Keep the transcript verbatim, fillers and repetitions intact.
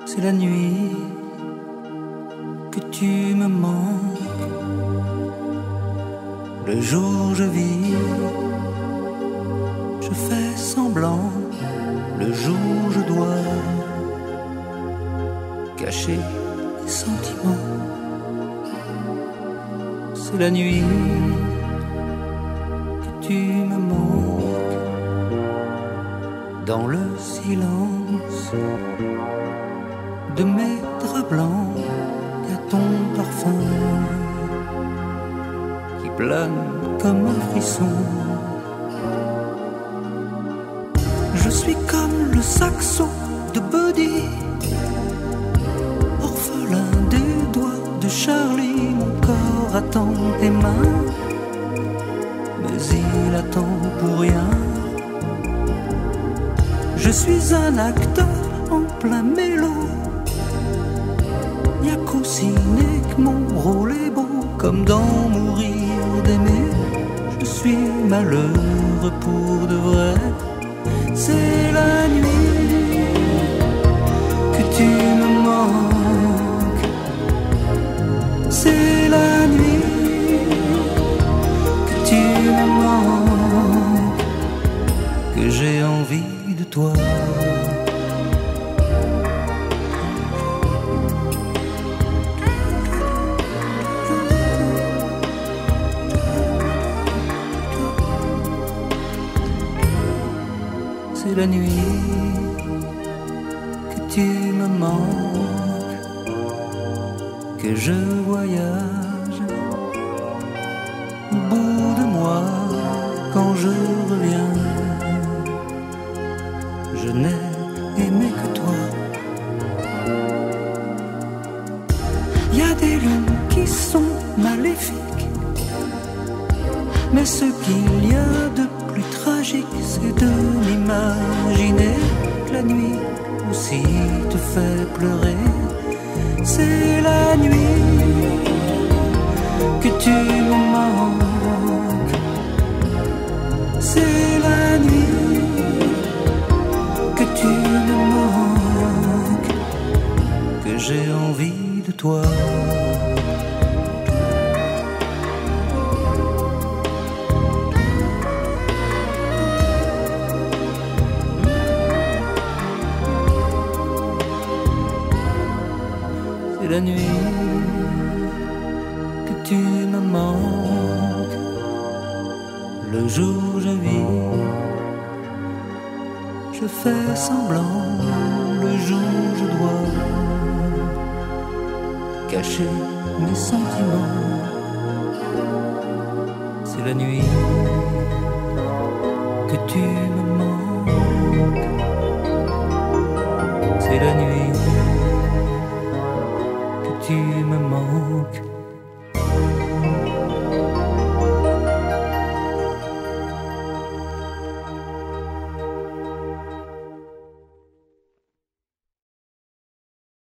C'est la nuit que tu me manques. Le jour je vis, je fais semblant. Le jour je dois cacher les sentiments. C'est la nuit que tu me manques. Dans le silence de mes draps blancs, y a ton parfum qui plane comme un frisson. Je suis comme le saxo de Buddy, orphelin des doigts de Charlie. Mon corps attend tes mains, mais il attend pour rien. Je suis un acteur en plein mélo. Y'a qu'au ciné que mon rôle est beau. Comme dans Mourir d'aimer, je suis malheureux pour de vrai. C'est la nuit que tu me manques. C'est la nuit que tu me manques, que j'ai envie de toi. C'est la nuit que tu me manques, que je voyage au bout de moi quand je reviens. Je n'ai aimé que toi. Y a des lunes qui sont maléfiques, mais ce qu'il y a de plus tragique, c'est de m'imaginer que la nuit aussi te fait pleurer. C'est la nuit que tu me manques. C'est la nuit que tu me manques, que j'ai envie de toi. C'est la nuit que tu me manques. Le jour je vis, je fais semblant. Le jour je dois cacher mes sentiments. C'est la nuit que tu me